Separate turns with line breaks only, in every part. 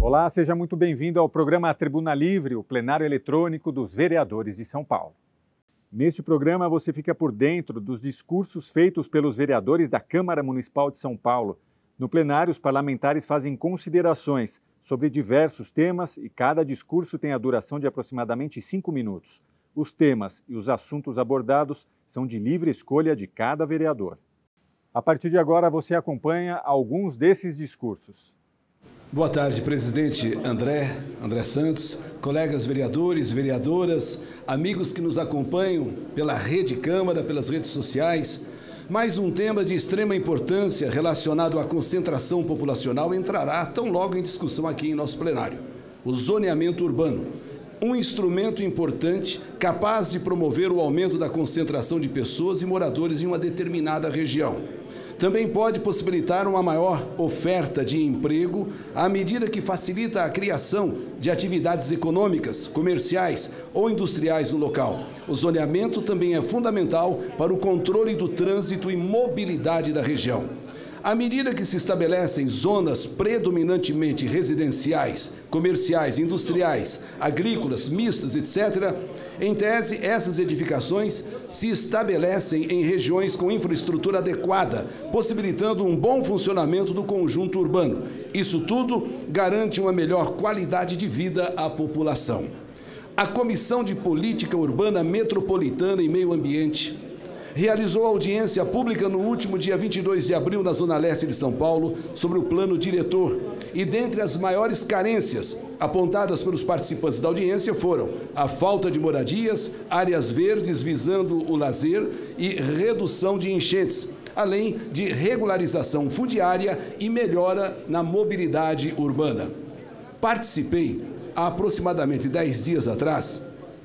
Olá, seja muito bem-vindo ao programa Tribuna Livre, o plenário eletrônico dos vereadores de São Paulo. Neste programa você fica por dentro dos discursos feitos pelos vereadores da Câmara Municipal de São Paulo. No plenário, os parlamentares fazem considerações sobre diversos temas e cada discurso tem a duração de aproximadamente 5 minutos. Os temas e os assuntos abordados são de livre escolha de cada vereador. A partir de agora, você acompanha alguns desses discursos.
Boa tarde, presidente André Santos, colegas vereadores, vereadoras, amigos que nos acompanham pela Rede Câmara, pelas redes sociais. Mais um tema de extrema importância relacionado à concentração populacional entrará tão logo em discussão aqui em nosso plenário. O zoneamento urbano, um instrumento importante capaz de promover o aumento da concentração de pessoas e moradores em uma determinada região. Também pode possibilitar uma maior oferta de emprego à medida que facilita a criação de atividades econômicas, comerciais ou industriais no local. O zoneamento também é fundamental para o controle do trânsito e mobilidade da região. À medida que se estabelecem zonas predominantemente residenciais, comerciais, industriais, agrícolas, mistas, etc., em tese, essas edificações se estabelecem em regiões com infraestrutura adequada, possibilitando um bom funcionamento do conjunto urbano. Isso tudo garante uma melhor qualidade de vida à população. A Comissão de Política Urbana Metropolitana e Meio Ambiente realizou audiência pública no último dia 22 de abril na Zona Leste de São Paulo sobre o plano diretor. E dentre as maiores carências apontadas pelos participantes da audiência foram a falta de moradias, áreas verdes visando o lazer e redução de enchentes, além de regularização fundiária e melhora na mobilidade urbana. Participei, há aproximadamente 10 dias atrás,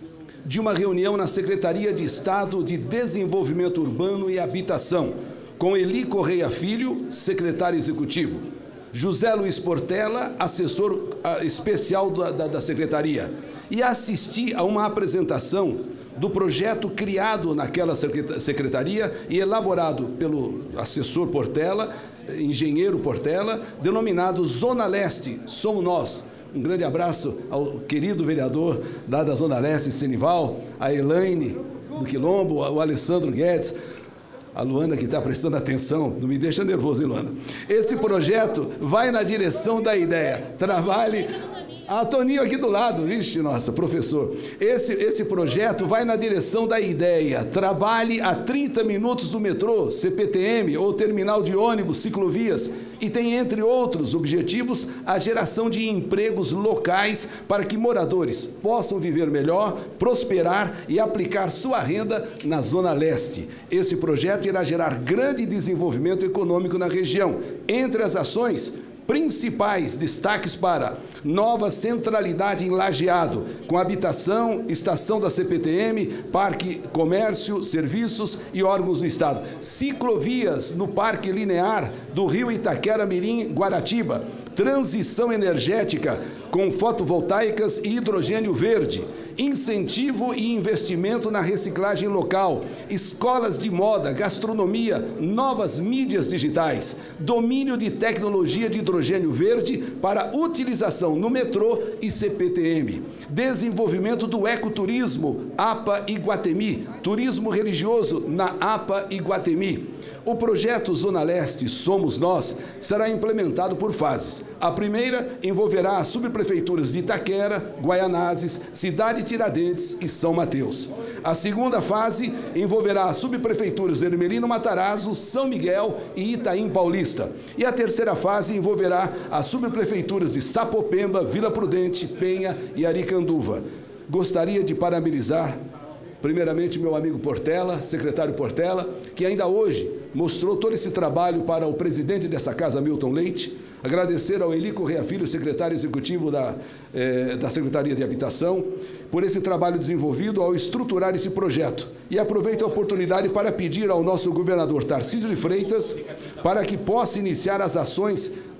de uma reunião na Secretaria de Estado de Desenvolvimento Urbano e Habitação, com Eli Correia Filho, secretário executivo, José Luiz Portela, assessor especial da Secretaria, e assisti a uma apresentação do projeto criado naquela secretaria e elaborado pelo assessor Portela, engenheiro Portela, denominado Zona Leste, Somos Nós. Um grande abraço ao querido vereador da Zona Leste, Senival, a Elaine do Quilombo, o Alessandro Guedes, a Luana que está prestando atenção, não me deixa nervoso, hein, Luana? Esse projeto vai na direção da ideia, trabalhe... Ah, Toninho aqui do lado, vixe, nossa, professor. Esse projeto vai na direção da ideia. Trabalhe a 30 minutos do metrô, CPTM ou terminal de ônibus, ciclovias. E tem, entre outros objetivos, a geração de empregos locais para que moradores possam viver melhor, prosperar e aplicar sua renda na Zona Leste. Esse projeto irá gerar grande desenvolvimento econômico na região. Entre as ações principais, destaques para nova centralidade em Lajeado, com habitação, estação da CPTM, parque, comércio, serviços e órgãos do Estado. Ciclovias no Parque Linear do Rio Itaquera Mirim, Guaratiba. Transição energética com fotovoltaicas e hidrogênio verde. Incentivo e investimento na reciclagem local, escolas de moda, gastronomia, novas mídias digitais, domínio de tecnologia de hidrogênio verde para utilização no metrô e CPTM, desenvolvimento do ecoturismo, APA Iguatemi, turismo religioso na APA Iguatemi. O projeto Zona Leste Somos Nós será implementado por fases. A primeira envolverá as subprefeituras de Itaquera, Guaianazes, Cidade Tiradentes e São Mateus. A segunda fase envolverá as subprefeituras de Ermelino Matarazzo, São Miguel e Itaim Paulista. E a terceira fase envolverá as subprefeituras de Sapopemba, Vila Prudente, Penha e Aricanduva. Gostaria de parabenizar primeiramente meu amigo Portela, secretário Portela, que ainda hoje mostrou todo esse trabalho para o presidente dessa casa, Milton Leite. Agradecer ao Eli Correia Filho, secretário executivo da Secretaria de Habitação, por esse trabalho desenvolvido ao estruturar esse projeto. E aproveito a oportunidade para pedir ao nosso governador Tarcísio de Freitas para que possa iniciar as ações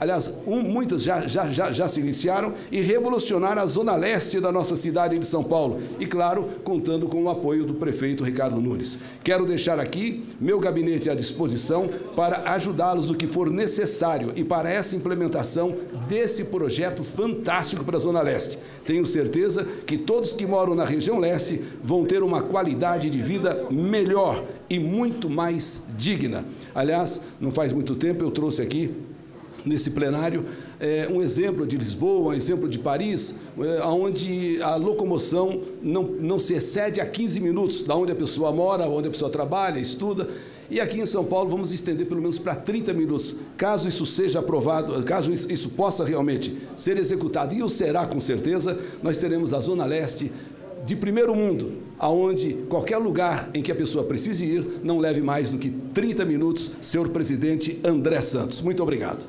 aliás, muitas já se iniciaram e revolucionaram a zona leste da nossa cidade de São Paulo. E, claro, contando com o apoio do prefeito Ricardo Nunes. Quero deixar aqui meu gabinete à disposição para ajudá-los no que for necessário e para essa implementação desse projeto fantástico para a Zona Leste. Tenho certeza que todos que moram na região leste vão ter uma qualidade de vida melhor e muito mais digna. Aliás, não faz muito tempo eu trouxe aqui nesse plenário um exemplo de Lisboa, um exemplo de Paris, onde a locomoção não se excede a 15 minutos, da onde a pessoa mora, onde a pessoa trabalha, estuda. E aqui em São Paulo vamos estender pelo menos para 30 minutos, caso isso seja aprovado, caso isso possa realmente ser executado, e o será com certeza, nós teremos a Zona Leste de primeiro mundo, aonde qualquer lugar em que a pessoa precise ir não leve mais do que 30 minutos, senhor presidente André Santos. Muito obrigado.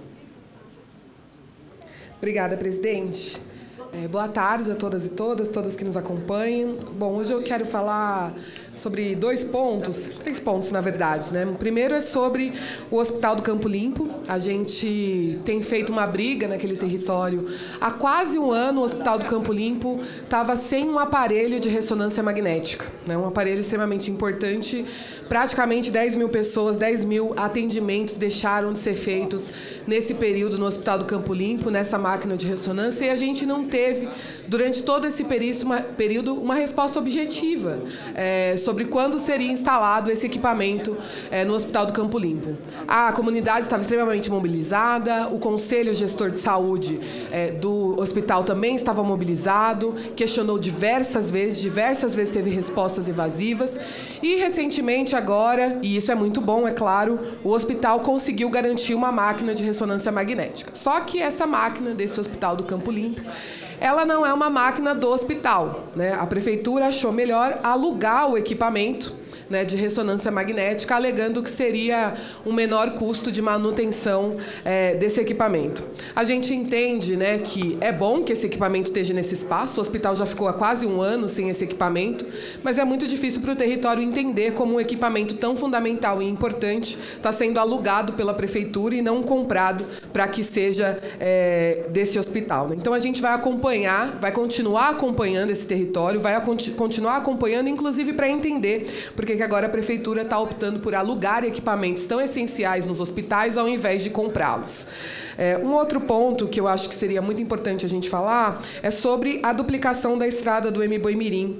Obrigada, presidente. Boa tarde a todas e todas que nos acompanham. Bom, hoje eu quero falar sobre três pontos, na verdade, né? O primeiro é sobre o Hospital do Campo Limpo. A gente tem feito uma briga naquele território. Há quase um ano, o Hospital do Campo Limpo estava sem um aparelho de ressonância magnética, né? Um aparelho extremamente importante. Praticamente 10 mil pessoas, 10 mil atendimentos deixaram de ser feitos nesse período no Hospital do Campo Limpo, nessa máquina de ressonância, e a gente não teve, durante todo esse período, uma resposta objetiva sobre quando seria instalado esse equipamento no Hospital do Campo Limpo. A comunidade estava extremamente mobilizada, o Conselho Gestor de Saúde do hospital também estava mobilizado, questionou diversas vezes teve respostas evasivas, e recentemente agora, e isso é muito bom, é claro, o hospital conseguiu garantir uma máquina de ressonância magnética. Só que essa máquina desse Hospital do Campo Limpo, ela não é uma máquina do hospital, né? A prefeitura achou melhor alugar o equipamento, né, de ressonância magnética, alegando que seria um menor custo de manutenção desse equipamento. A gente entende, né, que é bom que esse equipamento esteja nesse espaço, o hospital já ficou há quase um ano sem esse equipamento, mas é muito difícil para o território entender como um equipamento tão fundamental e importante está sendo alugado pela prefeitura e não comprado para que seja desse hospital, né? Então a gente vai acompanhar, vai continuar acompanhando esse território, vai continuar acompanhando, inclusive para entender porque que agora a prefeitura está optando por alugar equipamentos tão essenciais nos hospitais ao invés de comprá-los. Um outro ponto que eu acho que seria muito importante a gente falar é sobre a duplicação da estrada do Mboi-Mirim.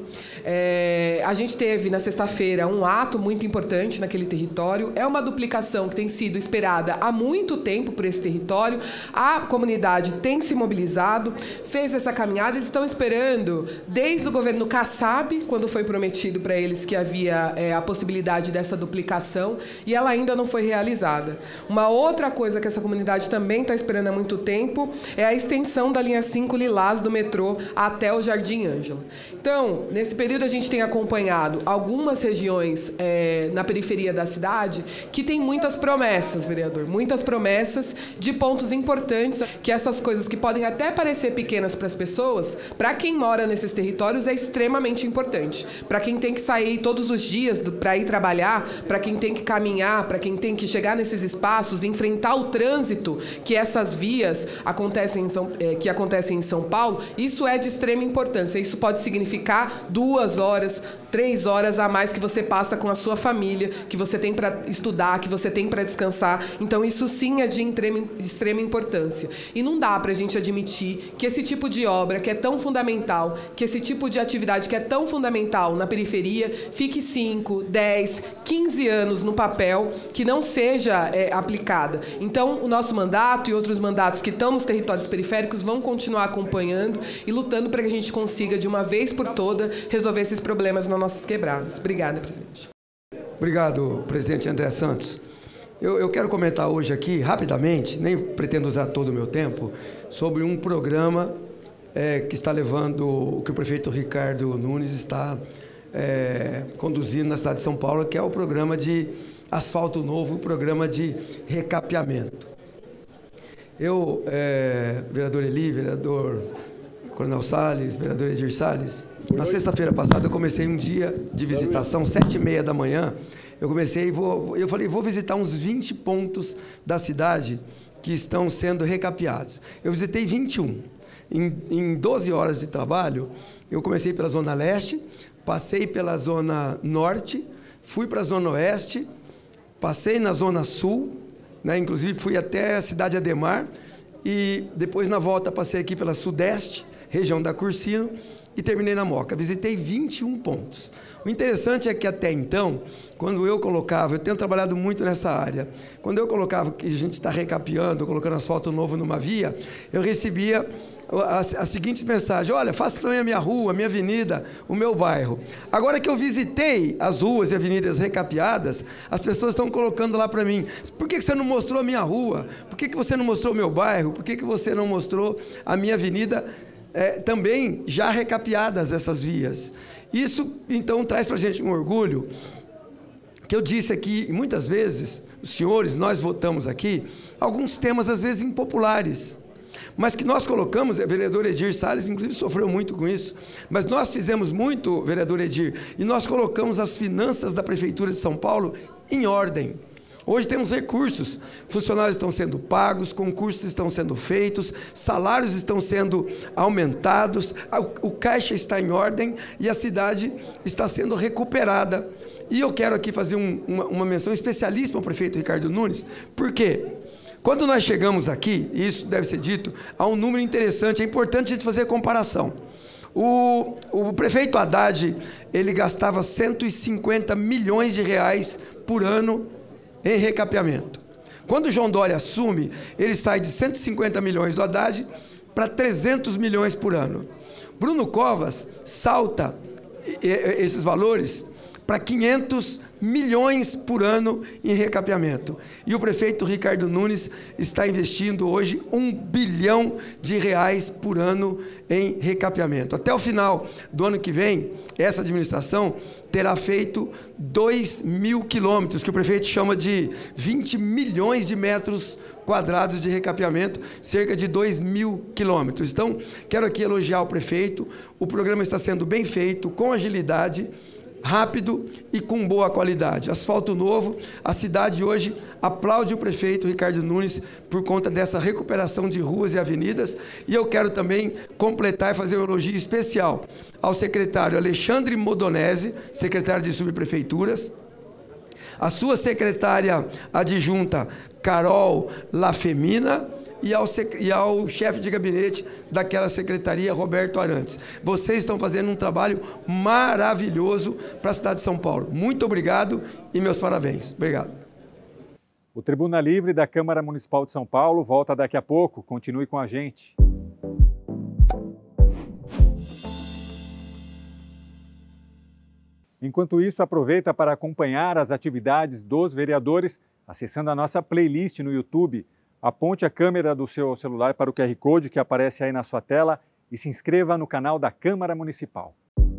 A gente teve, na sexta-feira, um ato muito importante naquele território. É uma duplicação que tem sido esperada há muito tempo por esse território. A comunidade tem se mobilizado, fez essa caminhada. Eles estão esperando, desde o governo Kassab, quando foi prometido para eles que havia a possibilidade dessa duplicação, e ela ainda não foi realizada. Uma outra coisa que essa comunidade também está esperando há muito tempo é a extensão da linha 5 Lilás do metrô até o Jardim Ângela. Então, nesse período a gente tem acompanhado algumas regiões na periferia da cidade que tem muitas promessas, vereador, muitas promessas de pontos importantes, que essas coisas que podem até parecer pequenas para as pessoas, para quem mora nesses territórios é extremamente importante. Para quem tem que sair todos os dias para ir trabalhar, para quem tem que caminhar, para quem tem que chegar nesses espaços, enfrentar o trânsito que essas vias acontecem em São Paulo, isso é de extrema importância. Isso pode significar 2 horas, 3 horas a mais que você passa com a sua família, que você tem para estudar, que você tem para descansar. Então, isso sim é de extrema importância. E não dá para a gente admitir que esse tipo de obra, que é tão fundamental, que esse tipo de atividade que é tão fundamental na periferia, fique 5, 10, 15 anos no papel, que não seja aplicada. Então, o nosso mandato e outros mandatos que estão nos territórios periféricos vão continuar acompanhando e lutando para que a gente consiga, de uma vez por toda, resolver esses problemas nas nossas quebradas. Obrigada, presidente.
Obrigado, presidente André Santos. Eu quero comentar hoje aqui, rapidamente, nem pretendo usar todo o meu tempo, sobre um programa que está levando, o que o prefeito Ricardo Nunes está conduzindo na cidade de São Paulo, que é o programa de asfalto novo, o programa de recapeamento. Eu, vereador Eli, vereador Coronel Salles, vereador Edir Salles, na sexta-feira passada eu comecei um dia de visitação, 7h30 da manhã, eu comecei, eu falei, vou visitar uns 20 pontos da cidade que estão sendo recapeados. Eu visitei 21. Em 12 horas de trabalho, eu comecei pela Zona Leste, passei pela Zona Norte, fui para a Zona Oeste, passei na Zona Sul, né, inclusive fui até a cidade Ademar, e depois na volta passei aqui pela Sudeste, região da Cursino, e terminei na Moca. Visitei 21 pontos. O interessante é que até então, quando eu colocava, eu tenho trabalhado muito nessa área, quando eu colocava que a gente está recapeando, colocando asfalto novo numa via, eu recebia as seguintes mensagens: olha, faça também a minha rua, a minha avenida, o meu bairro. Agora que eu visitei as ruas e avenidas recapeadas, as pessoas estão colocando lá para mim: por que você não mostrou a minha rua? Por que você não mostrou o meu bairro? Por que você não mostrou a minha avenida? Também já recapeadas essas vias. Isso, então, traz para a gente um orgulho, que eu disse aqui, muitas vezes, os senhores, nós votamos aqui, alguns temas, às vezes, impopulares, mas que nós colocamos, o vereador Edir Salles, inclusive, sofreu muito com isso, mas nós fizemos muito, vereador Edir, e nós colocamos as finanças da Prefeitura de São Paulo em ordem. Hoje temos recursos, funcionários estão sendo pagos, concursos estão sendo feitos, salários estão sendo aumentados, o caixa está em ordem e a cidade está sendo recuperada. E eu quero aqui fazer uma menção especialíssima ao prefeito Ricardo Nunes, porque quando nós chegamos aqui, e isso deve ser dito, há um número interessante, é importante a gente fazer a comparação. O prefeito Haddad, ele gastava 150 milhões de reais por ano em recapeamento. Quando o João Dória assume, ele sai de 150 milhões do Haddad para 300 milhões por ano. Bruno Covas salta esses valores para 500 milhões por ano em recapeamento. E o prefeito Ricardo Nunes está investindo hoje 1 bilhão de reais por ano em recapeamento. Até o final do ano que vem, essa administração terá feito 2.000 quilômetros, que o prefeito chama de 20 milhões de metros quadrados de recapeamento, cerca de 2.000 quilômetros. Então, quero aqui elogiar o prefeito, o programa está sendo bem feito, com agilidade, rápido e com boa qualidade. Asfalto novo, a cidade hoje aplaude o prefeito Ricardo Nunes por conta dessa recuperação de ruas e avenidas, e eu quero também completar e fazer um elogio especial ao secretário Alexandre Modonese, secretário de subprefeituras, a sua secretária adjunta Carol Lafemina, e ao chefe de gabinete daquela secretaria, Roberto Arantes. Vocês estão fazendo um trabalho maravilhoso para a cidade de São Paulo. Muito obrigado e meus parabéns. Obrigado.
O Tribuna Livre da Câmara Municipal de São Paulo volta daqui a pouco. Continue com a gente. Enquanto isso, aproveita para acompanhar as atividades dos vereadores acessando a nossa playlist no YouTube. Aponte a câmera do seu celular para o QR Code que aparece aí na sua tela e se inscreva no canal da Câmara Municipal.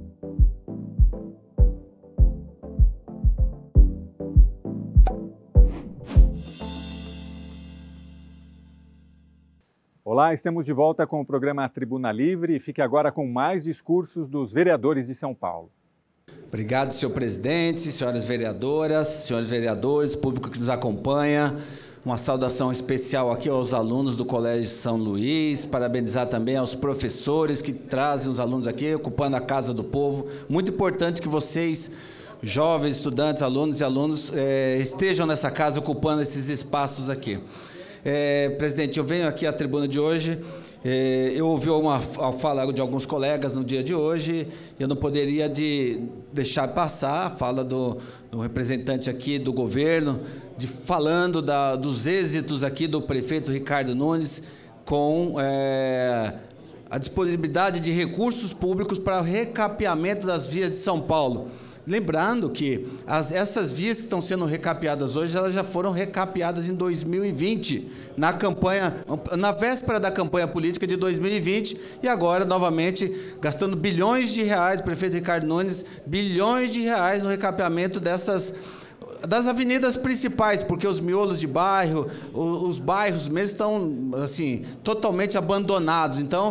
Olá, estamos de volta com o programa Tribuna Livre e fique agora com mais discursos dos vereadores de São Paulo.
Obrigado, senhor presidente, senhoras vereadoras, senhores vereadores, público que nos acompanha. Uma saudação especial aqui aos alunos do Colégio São Luís, parabenizar também aos professores que trazem os alunos aqui, ocupando a Casa do Povo. Muito importante que vocês, jovens, estudantes, alunos e alunos, estejam nessa casa, ocupando esses espaços aqui. Presidente, eu venho aqui à tribuna de hoje, eu ouvi uma fala de alguns colegas no dia de hoje, eu não poderia deixar passar a fala do representante aqui do governo, falando dos êxitos aqui do prefeito Ricardo Nunes com a disponibilidade de recursos públicos para o recapeamento das vias de São Paulo. Lembrando que essas vias que estão sendo recapeadas hoje, elas já foram recapeadas em 2020, na véspera da campanha política de 2020, e agora, novamente, gastando bilhões de reais, o prefeito Ricardo Nunes, bilhões de reais no recapeamento das avenidas principais, porque os miolos de bairro, os bairros mesmo estão, assim, totalmente abandonados. Então,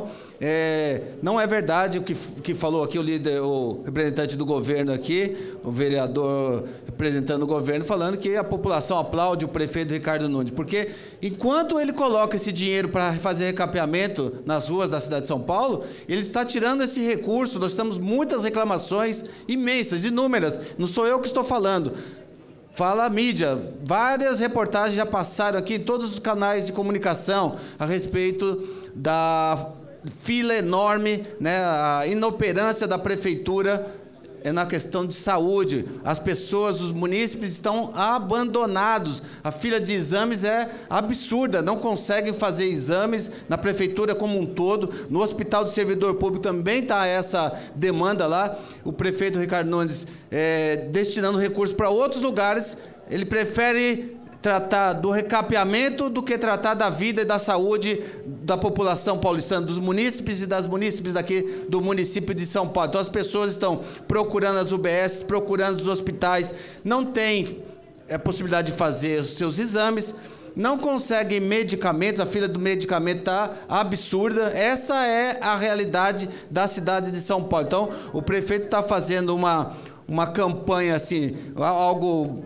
Não é verdade o que falou aqui o representante do governo aqui, o vereador representando o governo, falando que a população aplaude o prefeito Ricardo Nunes, porque enquanto ele coloca esse dinheiro para fazer recapeamento nas ruas da cidade de São Paulo, ele está tirando esse recurso. Nós temos muitas reclamações imensas, inúmeras, não sou eu que estou falando. Fala a mídia, várias reportagens já passaram aqui em todos os canais de comunicação a respeito da fila enorme, né, a inoperância da prefeitura na questão de saúde. As pessoas, os munícipes estão abandonados. A fila de exames é absurda, não conseguem fazer exames na prefeitura como um todo. No Hospital do Servidor Público também está essa demanda lá. O prefeito Ricardo Nunes destinando recursos para outros lugares. Ele prefere tratar do recapeamento do que tratar da vida e da saúde da população paulistana, dos munícipes e das munícipes daqui do município de São Paulo. Então as pessoas estão procurando as UBS, procurando os hospitais, não tem a possibilidade de fazer os seus exames, não conseguem medicamentos, a fila do medicamento está absurda. Essa é a realidade da cidade de São Paulo. Então o prefeito está fazendo uma campanha assim, algo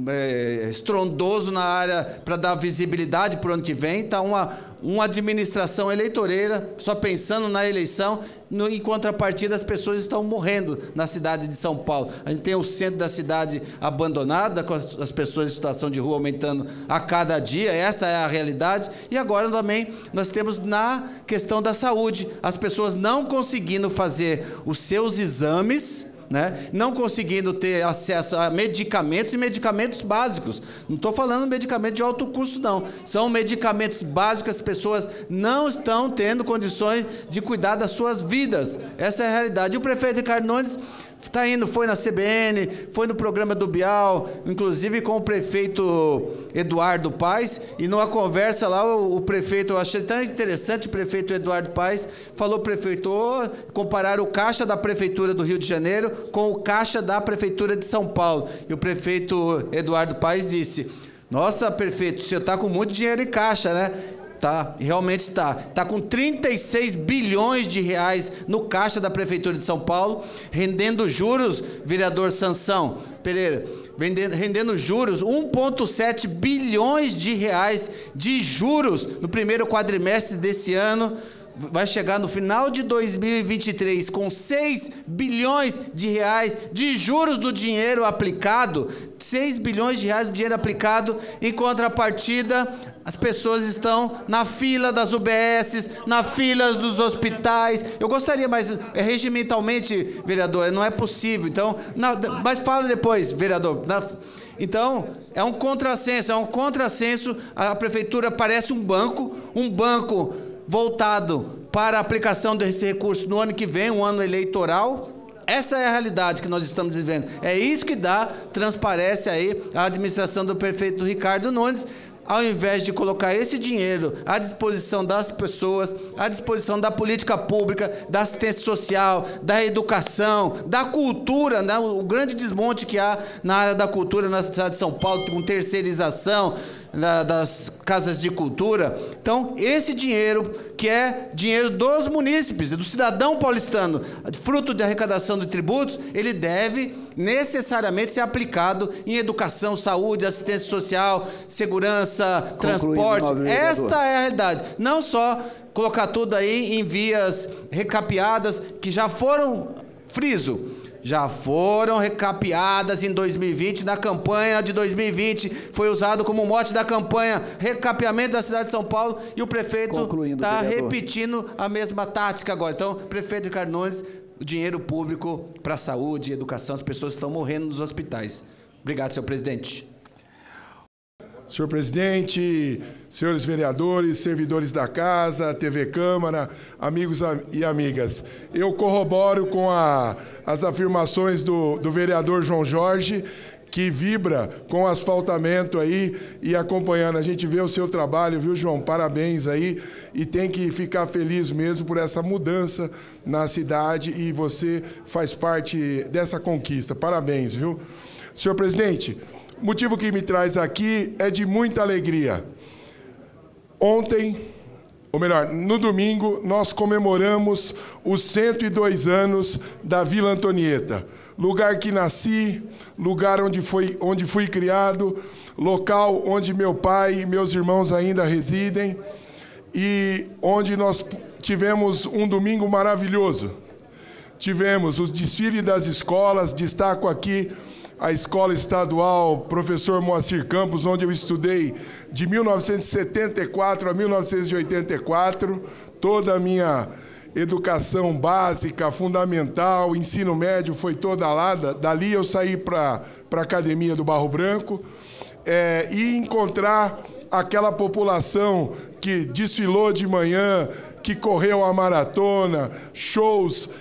estrondoso na área para dar visibilidade para o ano que vem. Está uma administração eleitoreira, só pensando na eleição. Em contrapartida, as pessoas estão morrendo na cidade de São Paulo. A gente tem o centro da cidade abandonado, com as pessoas em situação de rua aumentando a cada dia. Essa é a realidade. E agora também nós temos na questão da saúde, as pessoas não conseguindo fazer os seus exames, né? Não conseguindo ter acesso a medicamentos e medicamentos básicos. Não estou falando de medicamento de alto custo, não. São medicamentos básicos, as pessoas não estão tendo condições de cuidar das suas vidas. Essa é a realidade. E o prefeito Ricardo Nunes está indo, foi na CBN, foi no programa do Bial, inclusive com o prefeito Eduardo Paes, e numa conversa lá, o prefeito, eu achei tão interessante, o prefeito Eduardo Paes falou, prefeito, comparar o caixa da prefeitura do Rio de Janeiro com o caixa da prefeitura de São Paulo. E o prefeito Eduardo Paes disse, nossa, prefeito, o senhor está com muito dinheiro em caixa, né? Tá, realmente está. Está com 36 bilhões de reais no caixa da Prefeitura de São Paulo, rendendo juros, vereador Sansão Pereira, rendendo juros, 1,7 bilhões de reais de juros no primeiro quadrimestre desse ano. Vai chegar no final de 2023 com 6 bilhões de reais de juros do dinheiro aplicado, 6 bilhões de reais do dinheiro aplicado. Em contrapartida, as pessoas estão na fila das UBSs, na fila dos hospitais. Eu gostaria, mas regimentalmente, vereador, não é possível. Então, mas fala depois, vereador. Então, é um contrassenso. A prefeitura parece um banco voltado para a aplicação desse recurso no ano que vem, um ano eleitoral. Essa é a realidade que nós estamos vivendo. É isso que transparece aí a administração do prefeito Ricardo Nunes, ao invés de colocar esse dinheiro à disposição das pessoas, à disposição da política pública, da assistência social, da educação, da cultura, né? O grande desmonte que há na área da cultura na cidade de São Paulo, com terceirização das casas de cultura. Então, esse dinheiro, que é dinheiro dos munícipes, do cidadão paulistano, fruto de arrecadação de tributos, ele deve necessariamente ser aplicado em educação, saúde, assistência social, segurança, transporte. Esta é a realidade. Não só colocar tudo aí em vias recapeadas, que já foram, já foram recapeadas em 2020, na campanha de 2020, foi usado como mote da campanha recapeamento da cidade de São Paulo, e o prefeito está repetindo a mesma tática agora. Então, prefeito Ricardo Nunes, o dinheiro público para a saúde e educação, as pessoas estão morrendo nos hospitais. Obrigado, senhor presidente.
Senhor presidente, senhores vereadores, servidores da casa, TV Câmara, amigos e amigas, eu corroboro com as afirmações do vereador João Jorge, que vibra com o asfaltamento aí e acompanhando. A gente vê o seu trabalho, viu, João? Parabéns aí, e tem que ficar feliz mesmo por essa mudança na cidade, e você faz parte dessa conquista. Parabéns, viu? Senhor presidente, o motivo que me traz aqui é de muita alegria. Ontem, ou melhor, no domingo, nós comemoramos os 102 anos da Vila Antonieta. Lugar que nasci, lugar onde fui criado, local onde meu pai e meus irmãos ainda residem e onde nós tivemos um domingo maravilhoso. Tivemos os desfiles das escolas, destaco aqui a Escola Estadual Professor Moacir Campos, onde eu estudei de 1974 a 1984, toda a minha educação básica, fundamental, ensino médio foi toda lá. Dali eu saí para a Academia do Barro Branco e encontrar aquela população que desfilou de manhã, que correu a maratona, shows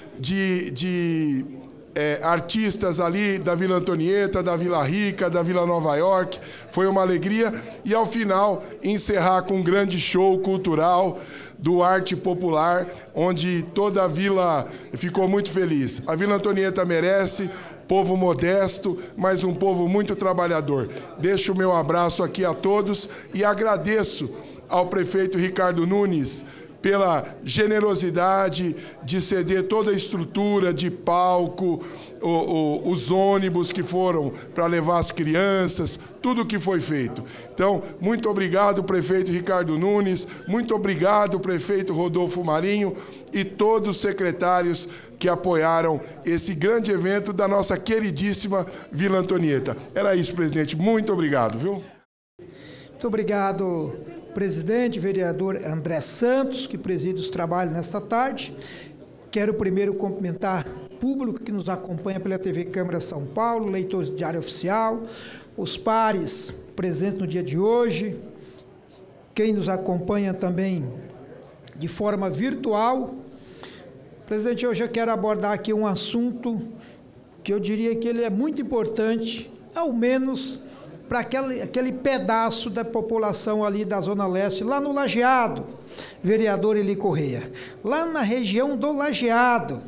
de artistas ali da Vila Antonieta, da Vila Rica, da Vila Nova York. Foi uma alegria. E, ao final, encerrar com um grande show cultural do Arte Popular, onde toda a vila ficou muito feliz. A Vila Antonieta merece, povo modesto, mas um povo muito trabalhador. Deixo o meu abraço aqui a todos e agradeço ao prefeito Ricardo Nunes pela generosidade de ceder toda a estrutura de palco, os ônibus que foram para levar as crianças, tudo o que foi feito. Então, muito obrigado, prefeito Ricardo Nunes, muito obrigado, prefeito Rodolfo Marinho e todos os secretários que apoiaram esse grande evento da nossa queridíssima Vila Antonieta. Era isso, presidente. Muito obrigado, viu?
Muito obrigado, presidente, vereador André Santos, que preside os trabalhos nesta tarde. Quero primeiro cumprimentar o público que nos acompanha pela TV Câmara São Paulo, leitores do Diário Oficial, os pares presentes no dia de hoje, quem nos acompanha também de forma virtual. Presidente, hoje eu quero abordar aqui um assunto que eu diria que ele é muito importante, ao menos para aquele pedaço da população ali da Zona Leste, lá no Lajeado, vereador Eli Correia, lá na região do Lajeado.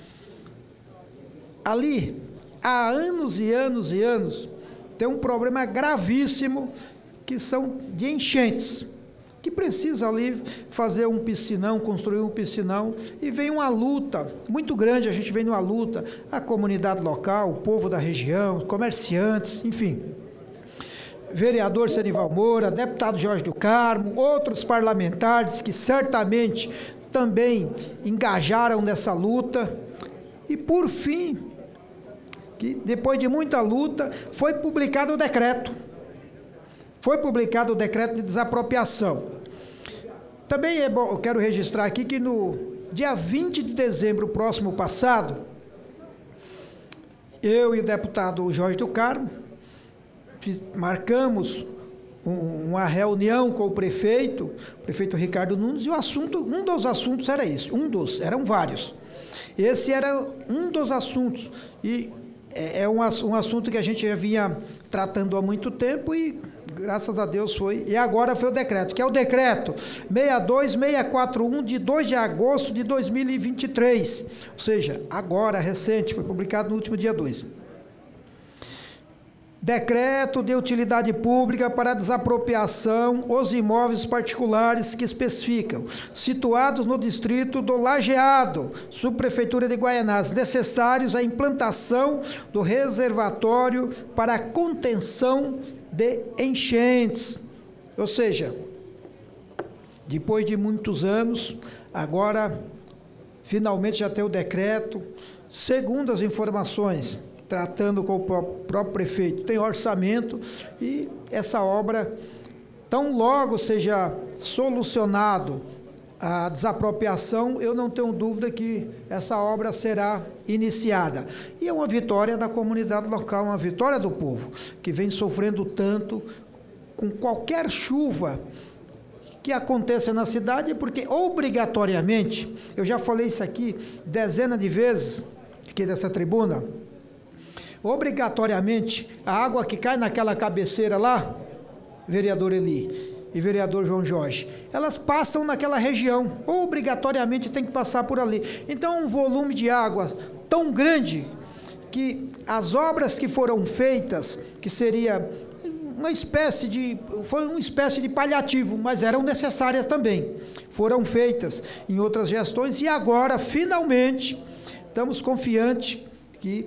Ali, há anos e anos e anos, tem um problema gravíssimo, que são de enchentes, que precisa ali fazer um piscinão, construir um piscinão, e vem uma luta muito grande, a gente vem numa luta, a comunidade local, o povo da região, comerciantes, enfim. Vereador Senival Moura, deputado Jorge do Carmo, outros parlamentares que certamente também engajaram nessa luta. E, por fim, que depois de muita luta, foi publicado o decreto. Foi publicado o decreto de desapropriação. Também é bom, eu quero registrar aqui que no dia 20 de dezembro próximo passado, eu e o deputado Jorge do Carmo, marcamos uma reunião com o prefeito Ricardo Nunes, e um dos assuntos era esse, eram vários. Esse era um dos assuntos, e é um assunto que a gente já vinha tratando há muito tempo e, graças a Deus, e agora foi o decreto, que é o decreto 62641, de 2 de agosto de 2023, ou seja, agora, recente, foi publicado no último dia 2. Decreto de utilidade pública para desapropriação os imóveis particulares que especificam, situados no distrito do Lajeado, subprefeitura de Guaianazes, necessários à implantação do reservatório para a contenção de enchentes. Ou seja, depois de muitos anos, agora finalmente já tem o decreto, segundo as informações, tratando com o próprio prefeito, tem orçamento, e essa obra, tão logo seja solucionado a desapropriação, eu não tenho dúvida que essa obra será iniciada. E é uma vitória da comunidade local, uma vitória do povo, que vem sofrendo tanto com qualquer chuva que aconteça na cidade, porque obrigatoriamente, eu já falei isso aqui dezenas de vezes, aqui dessa tribuna, obrigatoriamente, a água que cai naquela cabeceira lá, vereador Eli e vereador João Jorge, elas passam naquela região, obrigatoriamente tem que passar por ali. Então, um volume de água tão grande que as obras que foram feitas, que seria uma espécie de paliativo, mas eram necessárias também. Foram feitas em outras gestões e agora, finalmente, estamos confiantes que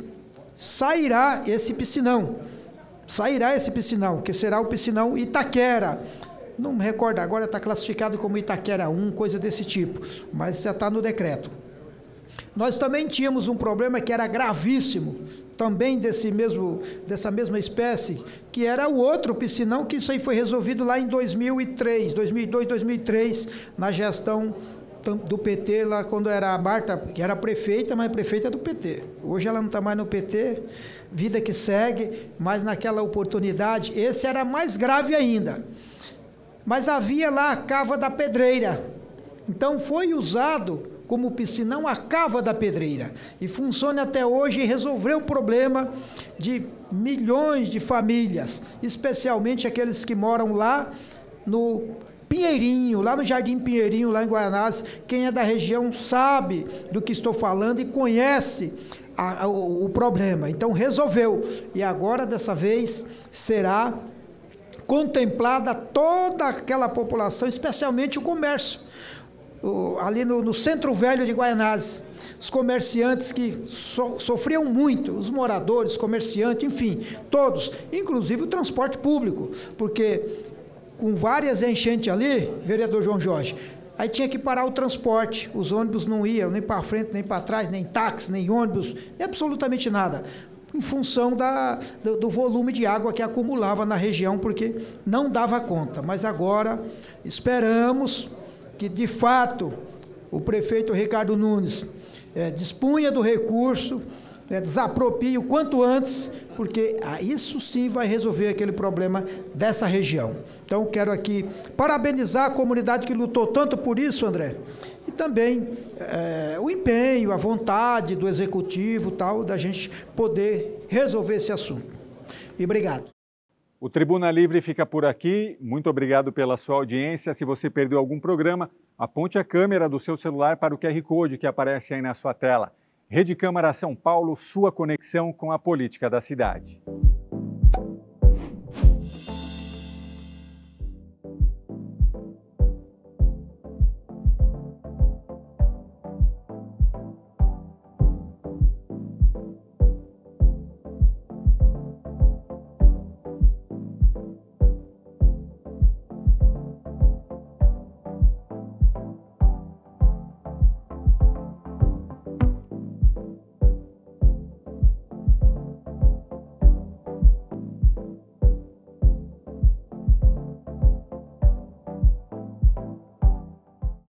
sairá esse piscinão. Sairá esse piscinão, que será o piscinão Itaquera. Não me recordo agora, está classificado como Itaquera 1, coisa desse tipo, mas já está no decreto. Nós também tínhamos um problema que era gravíssimo, também dessa mesma espécie, que era o outro piscinão, que isso aí foi resolvido lá em 2002, 2003, na gestão do PT, lá quando era a Marta, que era prefeita, mas prefeita do PT. Hoje ela não está mais no PT, vida que segue, mas naquela oportunidade, esse era mais grave ainda. Mas havia lá a Cava da Pedreira. Então foi usado como piscinão a Cava da Pedreira. E funciona até hoje e resolveu o problema de milhões de famílias, especialmente aqueles que moram lá no Pinheirinho, lá no Jardim Pinheirinho, lá em Guaianazes. Quem é da região sabe do que estou falando e conhece o problema. Então resolveu. E agora, dessa vez, será contemplada toda aquela população, especialmente o comércio. Ali no Centro Velho de Guaianazes, os comerciantes que sofriam muito, os moradores, comerciantes, enfim, todos, inclusive o transporte público, porque com várias enchentes ali, vereador João Jorge, aí tinha que parar o transporte, os ônibus não iam nem para frente, nem para trás, nem táxi, nem ônibus, nem absolutamente nada, em função do volume de água que acumulava na região, porque não dava conta. Mas agora esperamos que, de fato, o prefeito Ricardo Nunes dispunha do recurso, desaproprie o quanto antes, porque isso sim vai resolver aquele problema dessa região. Então, quero aqui parabenizar a comunidade que lutou tanto por isso, André, e também o empenho, a vontade do executivo, tal, da gente poder resolver esse assunto. E obrigado.
O Tribuna Livre fica por aqui. Muito obrigado pela sua audiência. Se você perdeu algum programa, aponte a câmera do seu celular para o QR Code que aparece aí na sua tela. Rede Câmara São Paulo, sua conexão com a política da cidade.